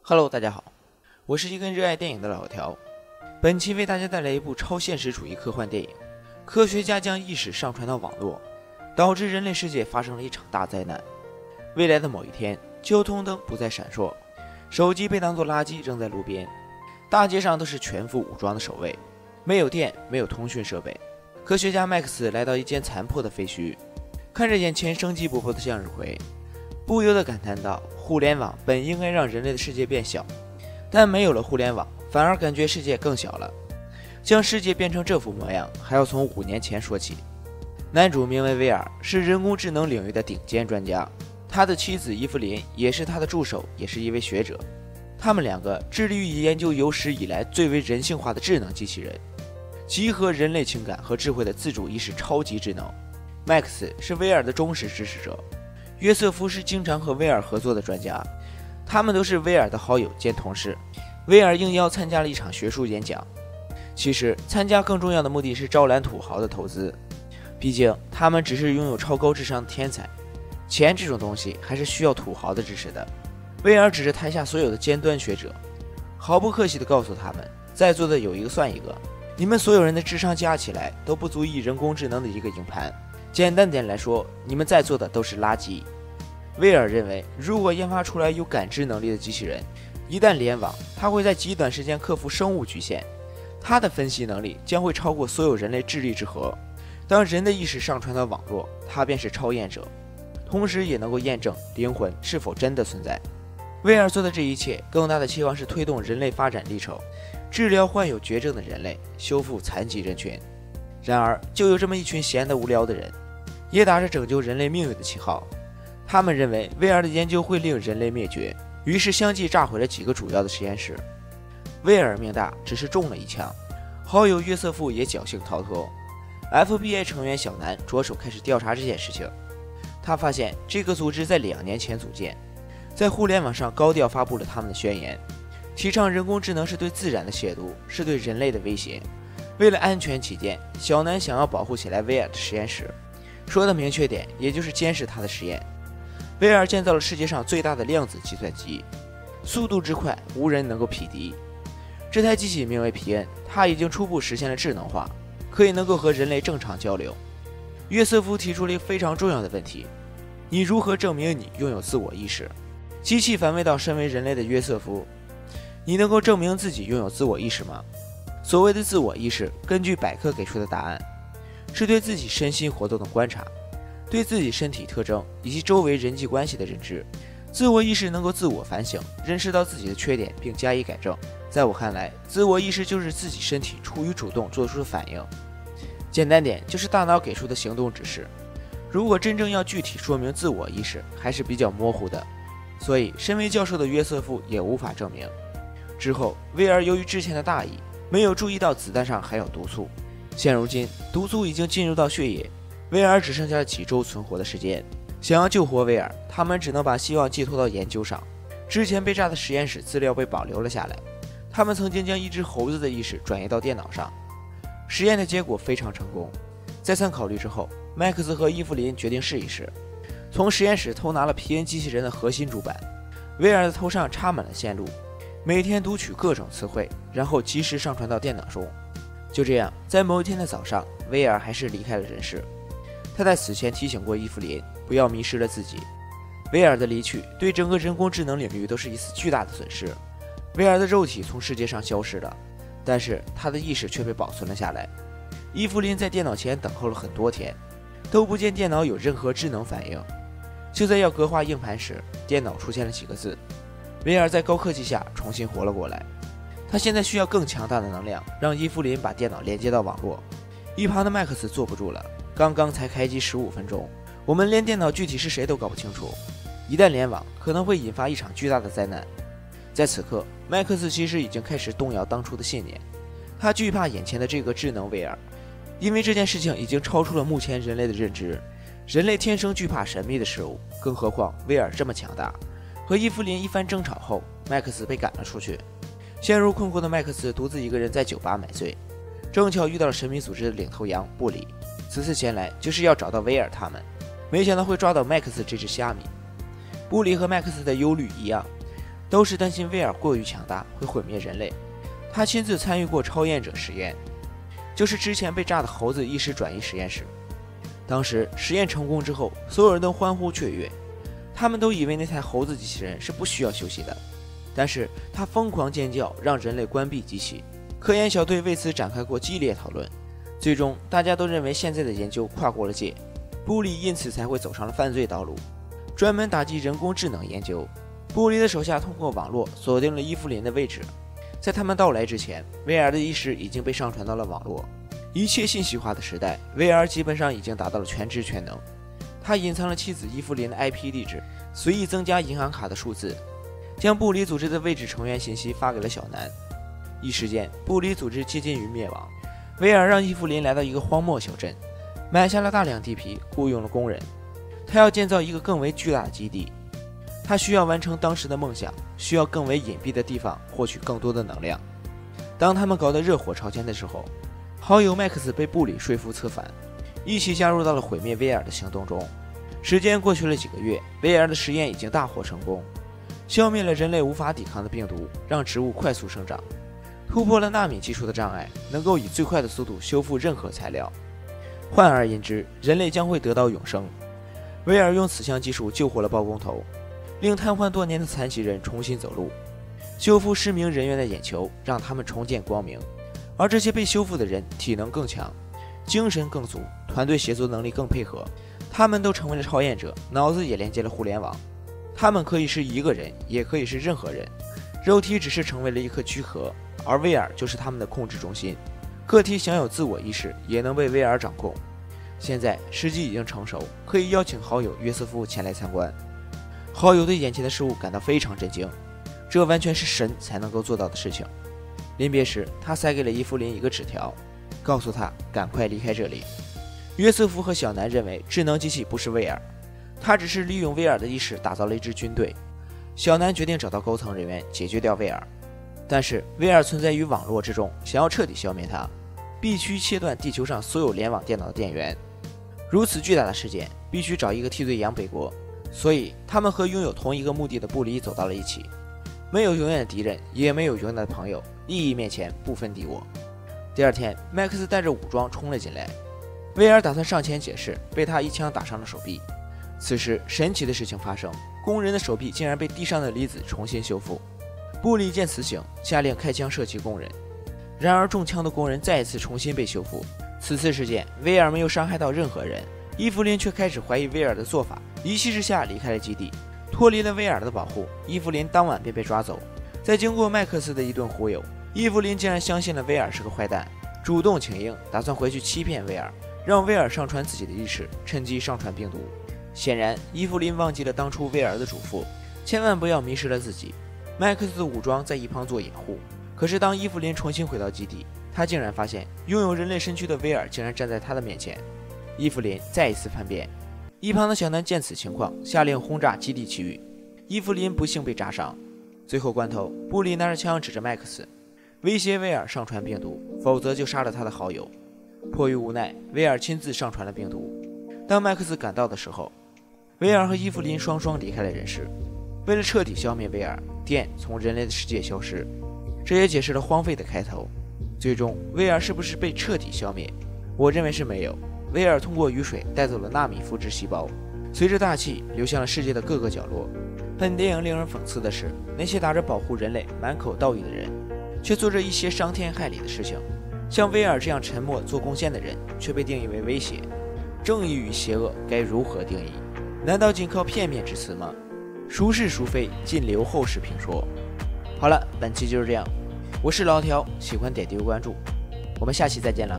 Hello， 大家好，我是一个热爱电影的老条。本期为大家带来一部超现实主义科幻电影。科学家将意识上传到网络，导致人类世界发生了一场大灾难。未来的某一天，交通灯不再闪烁，手机被当作垃圾扔在路边，大街上都是全副武装的守卫，没有电，没有通讯设备。科学家麦克斯来到一间残破的废墟，看着眼前生机勃勃的向日葵，不由得感叹道：互联网本应该让人类的世界变小，但没有了互联网，反而感觉世界更小了。将世界变成这副模样，还要从5年前说起。男主名为威尔，是人工智能领域的顶尖专家，他的妻子伊芙琳也是他的助手，也是一位学者。他们两个致力于研究有史以来最为人性化的智能机器人，集合人类情感和智慧的自主意识超级智能。麦克斯是威尔的忠实支持者，约瑟夫是经常和威尔合作的专家，他们都是威尔的好友兼同事。威尔应邀参加了一场学术演讲，其实参加更重要的目的是招揽土豪的投资，毕竟他们只是拥有超高智商的天才，钱这种东西还是需要土豪的支持的。威尔指着台下所有的尖端学者，毫不客气地告诉他们，在座的有一个算一个，你们所有人的智商加起来都不足以人工智能的一个硬盘，简单点来说，你们在座的都是垃圾。威尔认为，如果研发出来有感知能力的机器人，一旦联网，它会在极短时间克服生物局限，它的分析能力将会超过所有人类智力之和。当人的意识上传到网络，它便是超验者，同时也能够验证灵魂是否真的存在。威尔做的这一切，更大的期望是推动人类发展历程，治疗患有绝症的人类，修复残疾人群。然而，就有这么一群闲得无聊的人，也打着拯救人类命运的旗号。他们认为威尔的研究会令人类灭绝，于是相继炸毁了几个主要的实验室。威尔命大，只是中了一枪，好友约瑟夫也侥幸逃脱。FBI 成员小南着手开始调查这件事情。他发现这个组织在2年前组建，在互联网上高调发布了他们的宣言，提倡人工智能是对自然的亵渎，是对人类的威胁。为了安全起见，小南想要保护起来威尔的实验室，说的明确点，也就是监视他的实验。威尔建造了世界上最大的量子计算机，速度之快，无人能够匹敌。这台机器名为皮恩，它已经初步实现了智能化，可以能够和人类正常交流。约瑟夫提出了一个非常重要的问题：你如何证明你拥有自我意识？机器反问到身为人类的约瑟夫：你能够证明自己拥有自我意识吗？所谓的自我意识，根据百科给出的答案，是对自己身心活动的观察，对自己身体特征以及周围人际关系的认知。自我意识能够自我反省，认识到自己的缺点并加以改正。在我看来，自我意识就是自己身体出于主动做出的反应，简单点就是大脑给出的行动指示。如果真正要具体说明自我意识，还是比较模糊的，所以身为教授的约瑟夫也无法证明。之后，威尔由于之前的大意，没有注意到子弹上含有毒素，现如今毒素已经进入到血液，威尔只剩下了几周存活的时间。想要救活威尔，他们只能把希望寄托到研究上。之前被炸的实验室资料被保留了下来，他们曾经将一只猴子的意识转移到电脑上，实验的结果非常成功。再三考虑之后，麦克斯和伊芙琳决定试一试，从实验室偷拿了皮恩机器人的核心主板。威尔的头上插满了线路，每天读取各种词汇，然后及时上传到电脑中。就这样，在某一天的早上，威尔还是离开了人世。他在死前提醒过伊芙琳，不要迷失了自己。威尔的离去对整个人工智能领域都是一次巨大的损失。威尔的肉体从世界上消失了，但是他的意识却被保存了下来。伊芙琳在电脑前等候了很多天，都不见电脑有任何智能反应。就在要格化硬盘时，电脑出现了几个字。威尔在高科技下重新活了过来，他现在需要更强大的能量，让伊芙琳把电脑连接到网络。一旁的麦克斯坐不住了，刚刚才开机15分钟，我们连电脑具体是谁都搞不清楚，一旦联网，可能会引发一场巨大的灾难。在此刻，麦克斯其实已经开始动摇当初的信念，他惧怕眼前的这个智能威尔，因为这件事情已经超出了目前人类的认知。人类天生惧怕神秘的事物，更何况威尔这么强大。和伊芙琳一番争吵后，麦克斯被赶了出去。陷入困惑的麦克斯独自一个人在酒吧买醉，正巧遇到了神秘组织的领头羊布里。此次前来就是要找到威尔他们，没想到会抓到麦克斯这只虾米。布里和麦克斯的忧虑一样， 都是担心威尔过于强大会毁灭人类。他亲自参与过超验者实验，就是之前被炸的猴子意识转移实验室。当时实验成功之后，所有人都欢呼雀跃，他们都以为那台猴子机器人是不需要休息的，但是他疯狂尖叫，让人类关闭机器。科研小队为此展开过激烈讨论，最终大家都认为现在的研究跨过了界，布里因此才会走上了犯罪道路，专门打击人工智能研究。布里的手下通过网络锁定了伊芙琳的位置，在他们到来之前，威尔的意识已经被上传到了网络。一切信息化的时代，威尔基本上已经达到了全知全能。他隐藏了妻子伊芙琳的 IP 地址，随意增加银行卡的数字，将布里组织的位置成员信息发给了小南。一时间，布里组织接近于灭亡。威尔让伊芙琳来到一个荒漠小镇，买下了大量地皮，雇佣了工人。他要建造一个更为巨大的基地。他需要完成当时的梦想，需要更为隐蔽的地方获取更多的能量。当他们搞得热火朝天的时候，好友麦克斯被布里说服策反，一起加入到了毁灭威尔的行动中。时间过去了几个月，威尔的实验已经大获成功，消灭了人类无法抵抗的病毒，让植物快速生长，突破了纳米技术的障碍，能够以最快的速度修复任何材料。换而言之，人类将会得到永生。威尔用此项技术救活了包工头，令瘫痪多年的残疾人重新走路，修复失明人员的眼球，让他们重见光明。而这些被修复的人体能更强，精神更足，团队协作能力更配合，他们都成为了超验者，脑子也连接了互联网。他们可以是一个人，也可以是任何人，肉体只是成为了一颗躯壳，而威尔就是他们的控制中心。个体享有自我意识，也能被威尔掌控。现在时机已经成熟，可以邀请好友约瑟夫前来参观。好友对眼前的事物感到非常震惊，这完全是神才能够做到的事情。临别时，他塞给了伊芙琳一个纸条，告诉他赶快离开这里。约瑟夫和小南认为智能机器不是威尔，他只是利用威尔的意识打造了一支军队。小南决定找到高层人员解决掉威尔，但是威尔存在于网络之中，想要彻底消灭他，必须切断地球上所有联网电脑的电源。如此巨大的事件，必须找一个替罪羊背锅，所以他们和拥有同一个目的的布里走到了一起。没有永远的敌人，也没有永远的朋友，利益面前不分敌我。第二天，麦克斯带着武装冲了进来，威尔打算上前解释，被他一枪打伤了手臂。此时神奇的事情发生，工人的手臂竟然被地上的离子重新修复。布里见此景，下令开枪射击工人，然而中枪的工人再一次重新被修复。此次事件，威尔没有伤害到任何人，伊芙琳却开始怀疑威尔的做法，一气之下离开了基地，脱离了威尔的保护。伊芙琳当晚便被抓走。在经过麦克斯的一顿忽悠，伊芙琳竟然相信了威尔是个坏蛋，主动请缨，打算回去欺骗威尔，让威尔上传自己的意识，趁机上传病毒。显然，伊芙琳忘记了当初威尔的嘱咐，千万不要迷失了自己。麦克斯的武装在一旁做掩护，可是当伊芙琳重新回到基地，他竟然发现拥有人类身躯的威尔竟然站在他的面前。伊芙琳再一次叛变，一旁的小南见此情况，下令轰炸基地区域。伊芙琳不幸被炸伤。最后关头，布里拿着枪指着麦克斯，威胁威尔上传病毒，否则就杀了他的好友。迫于无奈，威尔亲自上传了病毒。当麦克斯赶到的时候，威尔和伊芙琳双双离开了人世。为了彻底消灭威尔，电从人类的世界消失，这也解释了荒废的开头。最终，威尔是不是被彻底消灭？我认为是没有。威尔通过雨水带走了纳米复制细胞，随着大气流向了世界的各个角落。本电影令人讽刺的是，那些打着保护人类满口道义的人，却做着一些伤天害理的事情。像威尔这样沉默做贡献的人，却被定义为威胁。正义与邪恶该如何定义？难道仅靠片面之词吗？孰是孰非，尽留后世评说。好了，本期就是这样，我是老条，喜欢点击关注，我们下期再见了。